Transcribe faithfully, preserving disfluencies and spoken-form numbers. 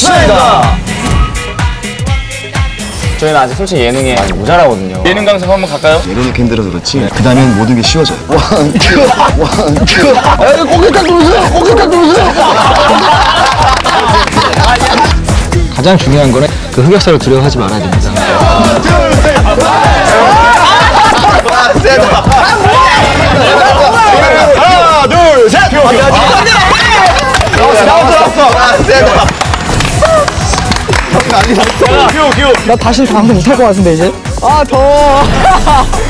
시간이다. 저희는 아직 솔직히 예능에 많이 모자라거든요. 예능 강사 한번 갈까요? 예능이 힘들어서 그렇지 네. 그 다음엔 모든 게 쉬워져요. 원, 투, 원, 투. 꼬깃다 누르세요. 꼬깃다 누르세요. 가장 중요한 거는 그 흑역사를 두려워하지 말아야 됩니다. 하나, 둘, 셋. 하나, 둘, 셋. 나왔어, 나왔어, 나왔어. 나 다시 방송 못할 것 같은데 이제. 아 더워.